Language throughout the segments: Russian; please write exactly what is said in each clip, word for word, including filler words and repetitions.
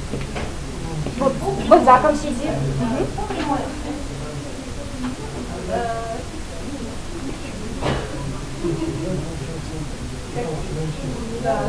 Вот, вот заком сиди. Угу. Да.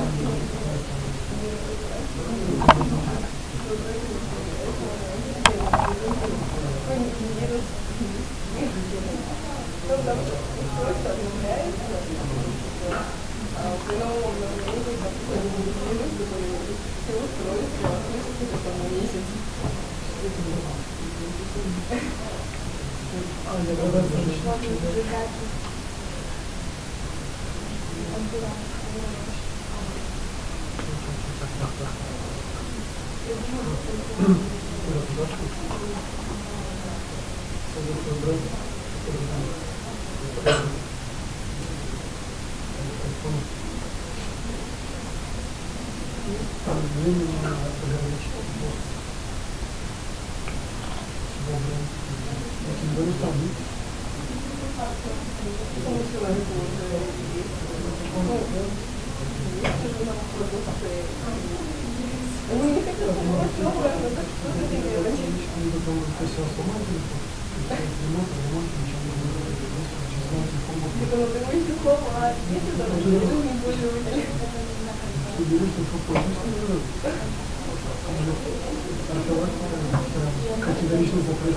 Категорично закрыт.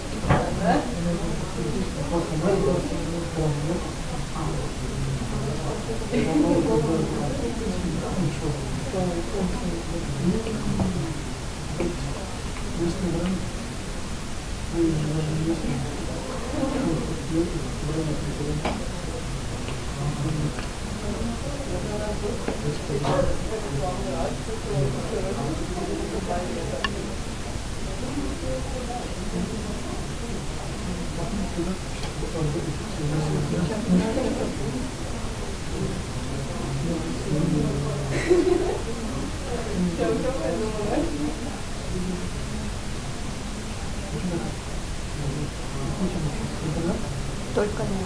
Только не.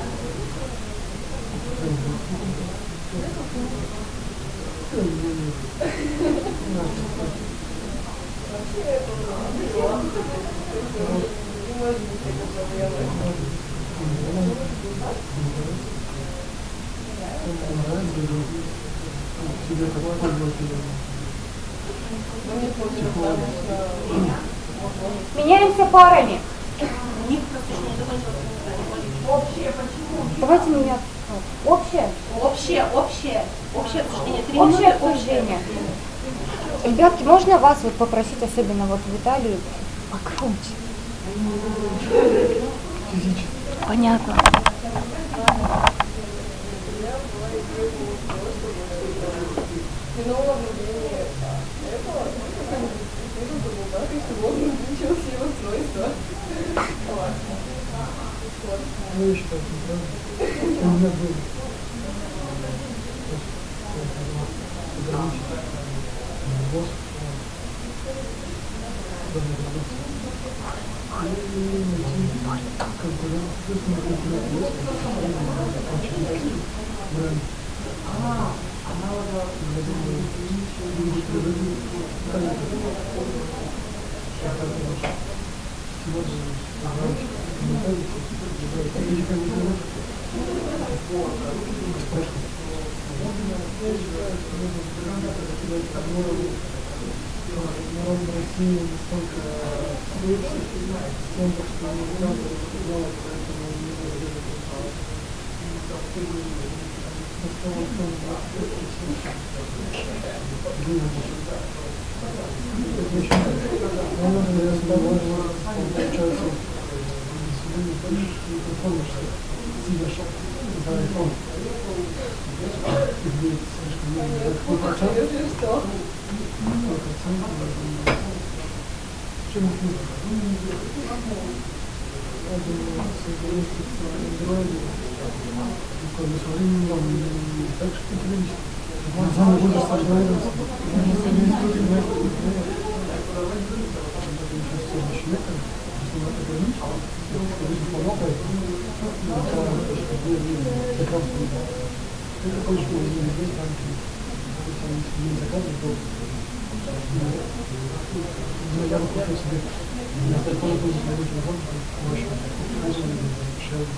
Меняемся парами. Общее почему? Давайте меняться. Общее? Общее, общее. Общее обсуждение. Три Общее минуты, обсуждение. Ребятки, можно вас вот попросить, особенно вот в Италию, покруче? Понятно. Ну, еще так, правда? У меня было. Народ в России настолько свыкся с тем, что не надо делать, поэтому не надо так что самый больше сложно. Я бы хотел себе на таком пути быть возможным, больше решаю.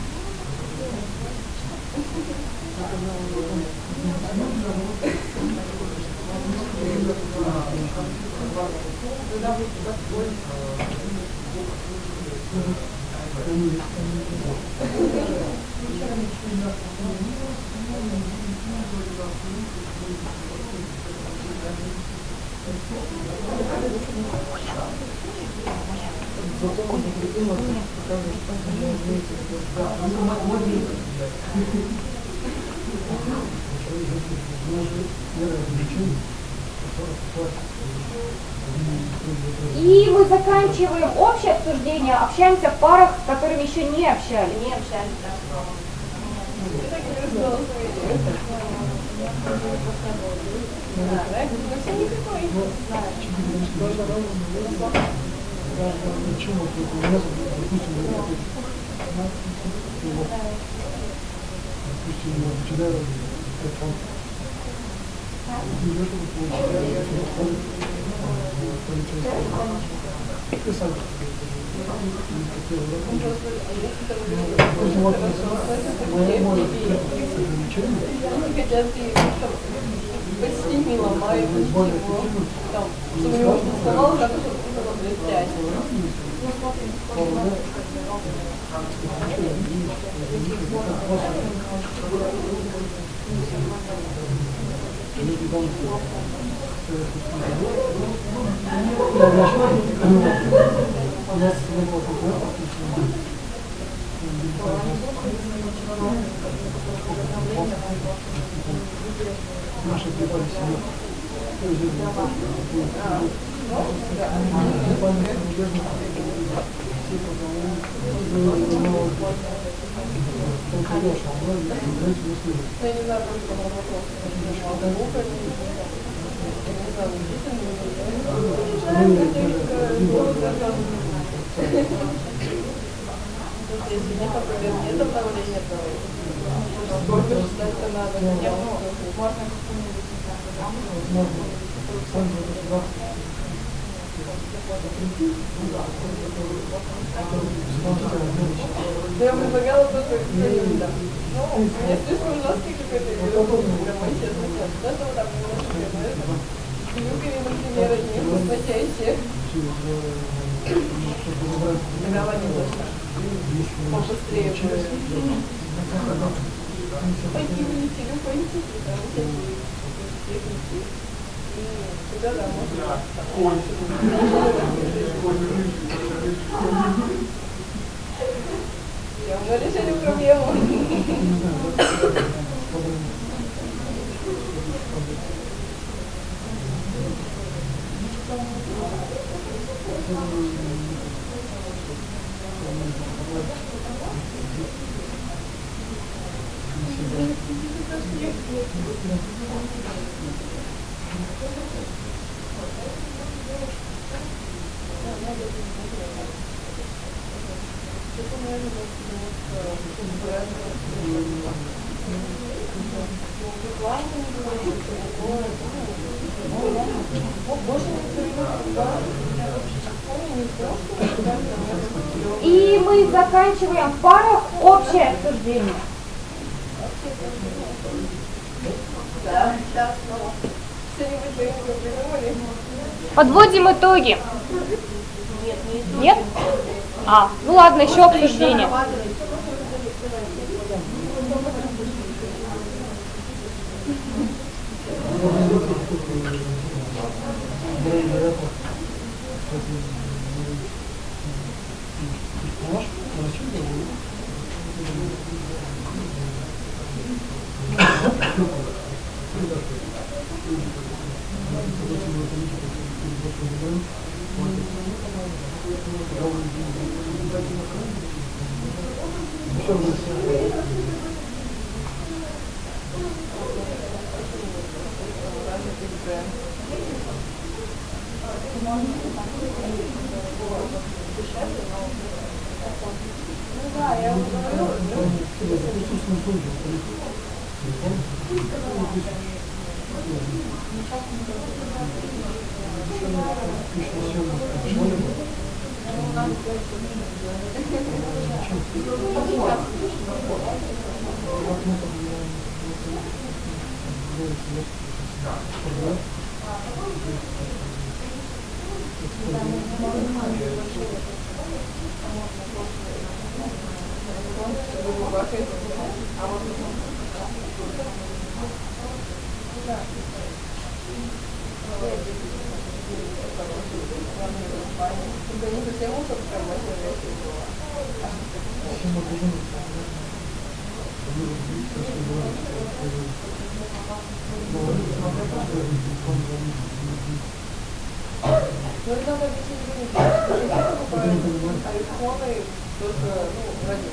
И мы заканчиваем общее обсуждение, общаемся в парах, с которыми еще не общались. Не общались, да. Почему? У нас, допустим, допустим, начинаю телефон. Идешь, ты сам. Почти не ломает ничего. Там, чтобы его не вставал, как это блестять. У нас не было такого. Наши припали себе. Я не знаю, просто на вопрос. Если нет, например, нет обновления, то сколько ждать-то надо? Я предлагала тоже да. Ну, мне слишком жесткий какой-то, прямо честно, нет. Это вот так немножко, но это любили, например, не высочайшие. Давай не точно. Побыстрее будет. Пойти в неделю, пойти, потому что и туда, да, можно. Я мы решили проблему. И мы заканчиваем в парах общее обсуждение. Да, да, что-нибудь что-нибудь придумали? Подводим итоги. Нет, не Нет? А, ну ладно, еще обсуждение. Ну, это надо объяснить людям, айфоны только, ну, ради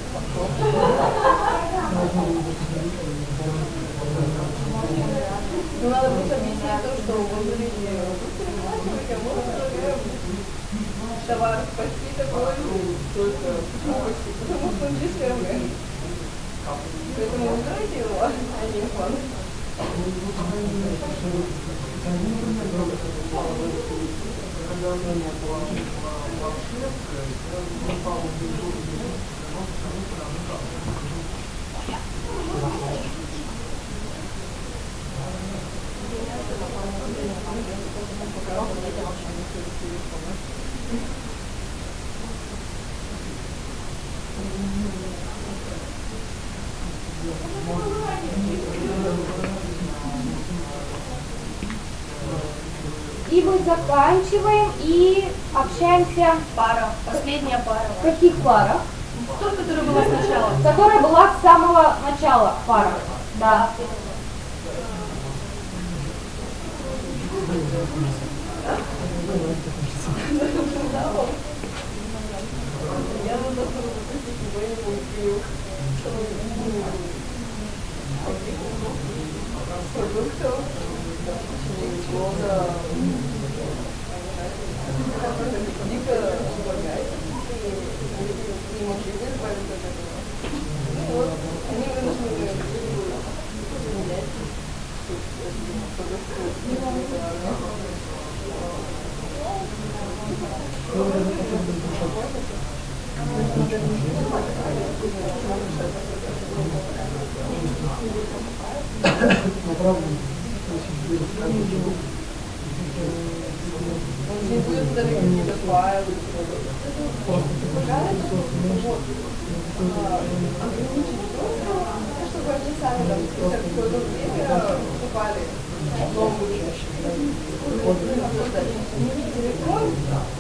Ну, надо просто объяснить то, что в Англии можно товар спасти такой только новости, потому что он дешевле. Поэтому выбирайте его, а не айфон. И мы заканчиваем и общаемся. Пара, последняя пара. В каких парах? Тот, которая была сначала. Которая была с самого начала пара. Да. Я на досуге запустить какой-нибудь фильм, продуктов, много, дико помогает, и не могли бы избавиться от этого. Ну вот, они вынуждены менять он не будет даже какие-то файлы. Ограничить просто, чтобы они сами там спустя какое-то время покупали новую телефон.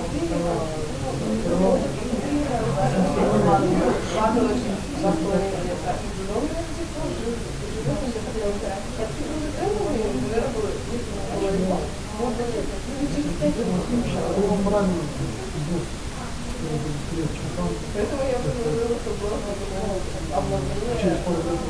Поэтому я предложила, чтобы обновление через пару лет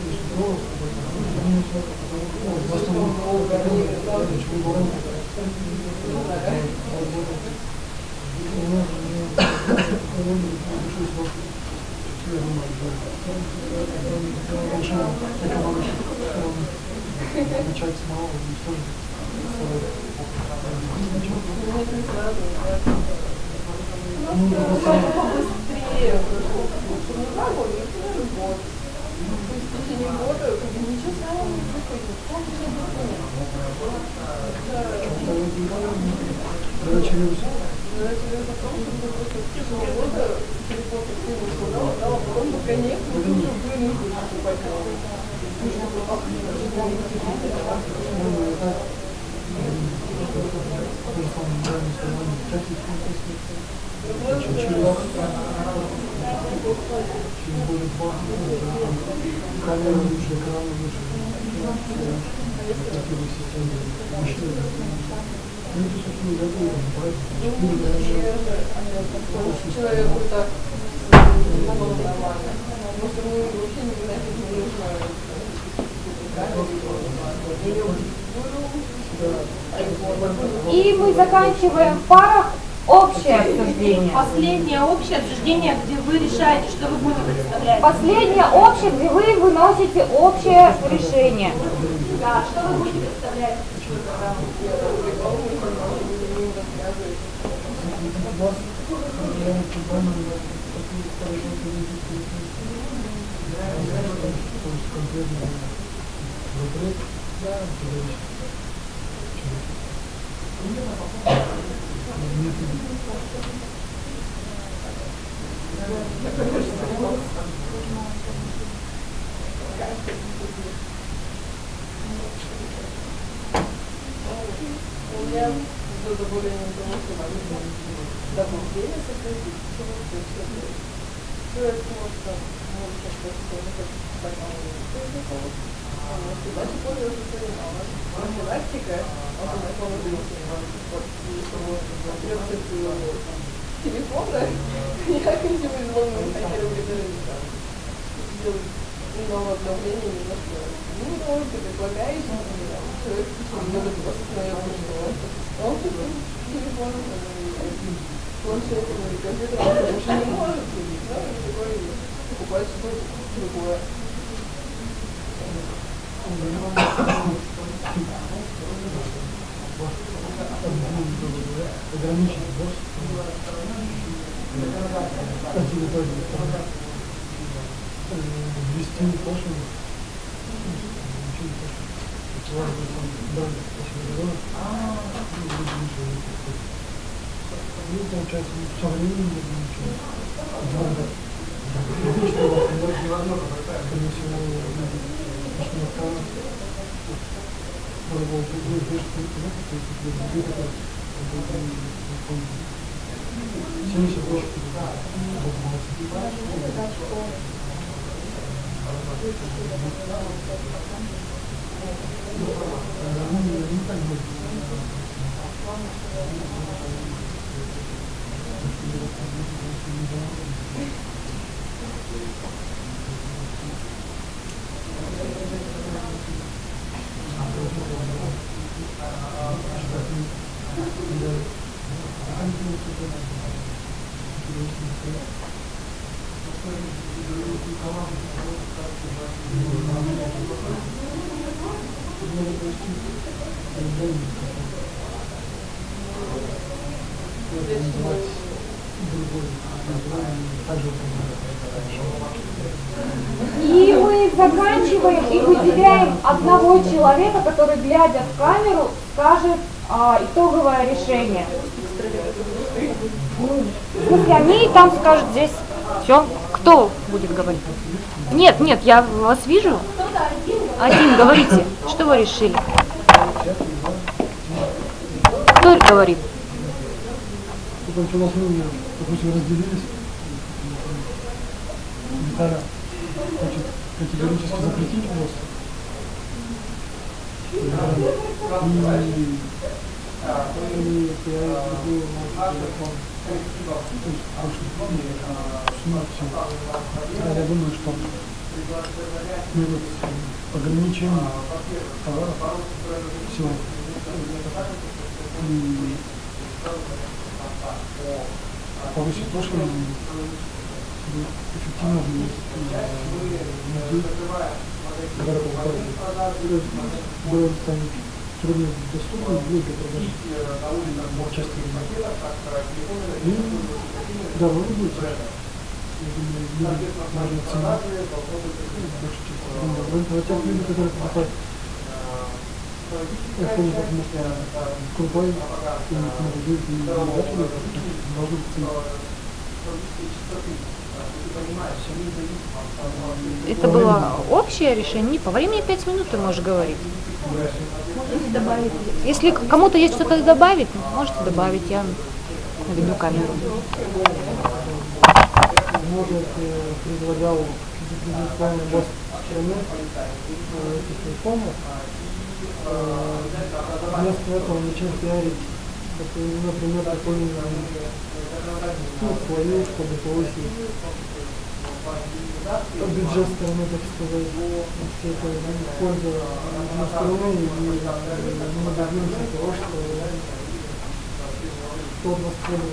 начать с малого и тоже побыстрее, не могу, не год. В течение года ничего самого не происходит. Как же Задача в том, чтобы просто в течение года телефон активно складал, а потом наконец-то уже вынужден покупать новый. камера лучше, экран лучше, человеку так нормально. Потому что мы вообще не знаем, не нужно. И мы заканчиваем в парах Общее обсуждение. Последнее общее обсуждение, где вы решаете, что вы будете представлять. Последнее общее, где вы выносите общее решение. Да, что вы будете представлять? У меня за добавлением того, что добавление сократить, человек может там, может как-то так может и дальше пользоваться своим навыком. Профилактика, автоматизация, вот, что можно сделать телефона, я хочу изволнить хакеров, которые делают новое обновление немножко. Ну, потому что как лагаешь, человек много просто становится, что он телефоном, планшетом или компьютером, он еще не может, да, и такой покупать что-то другое. Ограничить босс. Ввести пошлину. Ничего не пошлину. Это важно, что брали после договора. Ну, получается, со временем не было ничего. Надо. Что у вас невозможно, скорее всего, пошли охрана. Надо было другой бежать, где такой семьдесят восемь. Не так будет. И мы заканчиваем и выделяем одного человека, который, глядя в камеру, скажет а, итоговое решение. Ну, в смысле, они там скажут здесь. Все. Кто будет говорить? Нет, нет, я вас вижу. Один, говорите. Что вы решили? Кто говорит? Потому что у нас мы, допустим, разделились. Виталя хочет категорически запретить ВОЗ. И, и я другую телефон. То есть, я думаю, что мы вот ограничение товаров все и повысить пошлину эффективно влиять на людей, которые покупают. То есть станет труднодоступным для продажи части людей. И довольно будет. Я думаю, важная цена больше части. А те люди, которые покупают, я помню, потому что крутой и молодой и обладатель должны быть цены. Это было общее решение. Не по времени пять минут ты можешь говорить. Можете добавить? Если кому-то есть что-то добавить, можете добавить. Я наведу камеру. Может, предлагал безусловно босс страны этих телефонов. Вместо этого начать пиарить, например, такой ну, свою, чтобы повысить бюджет страны, так сказать, все это в пользу страны, и мы добьемся того, что сто двадцать рублей.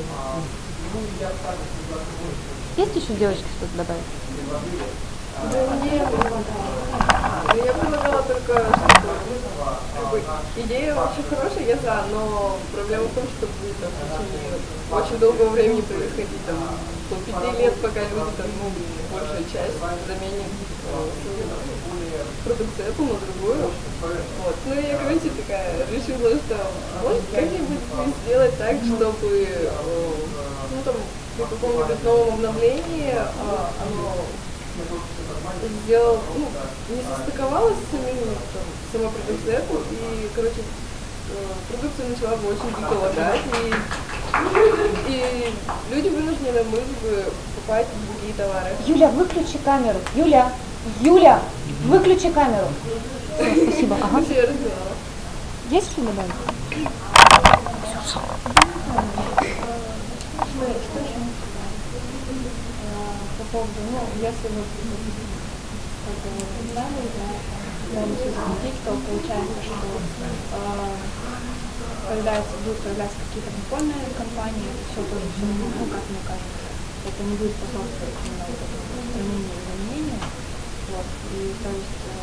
Есть еще девочки что-то добавить? Да нет, я предлагала только, что как бы, идея очень хорошая, я за, но проблема в том, что будет там, в течение очень долгого времени происходить, там, до пяти лет, пока люди, там, ну, большая часть заменит э, продукцию Apple на другую. Вот. Ну и я, короче, такая решила, что может как-нибудь сделать так, чтобы э, ну, там, при каком-нибудь новом обновлении э, оно сделал, ну, не состыковалась с самим, там, сама продукция Apple, и, короче, продукция начала бы очень дико лагать, и, и люди вынуждены были бы покупать другие товары. Юля, выключи камеру. Юля, Юля, выключи камеру. Все, спасибо. Ага. Все, я разбирала. Есть что добавить? По поводу, ну, если вот как бы знали, да, анализ изменить, то получается, что э, появляется, будут появляться какие-то прикольные компании, все тоже все, ну, как мне кажется, это не будет способствовать именно вот этому устранению и изменению. Вот, и то есть э,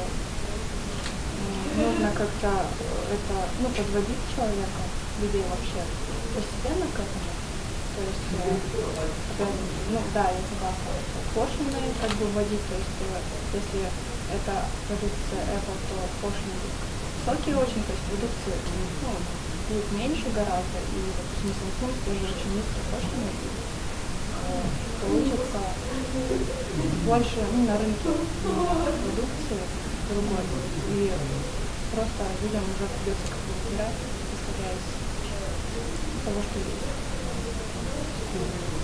нужно как-то это, ну, подводить человека, людей вообще постепенно к этому. То есть, э, ну да, я согласна, пошлины как бы вводить, то есть э, если это продукция Apple, то пошлины будут высокие очень, то есть продукции, ну, будет меньше гораздо, и, допустим, Samsung тоже очень низкие пошлины, и э, получится больше, ну, на рынке продукции другой, и просто людям уже придется как бы выбирать, исходя из того, что есть.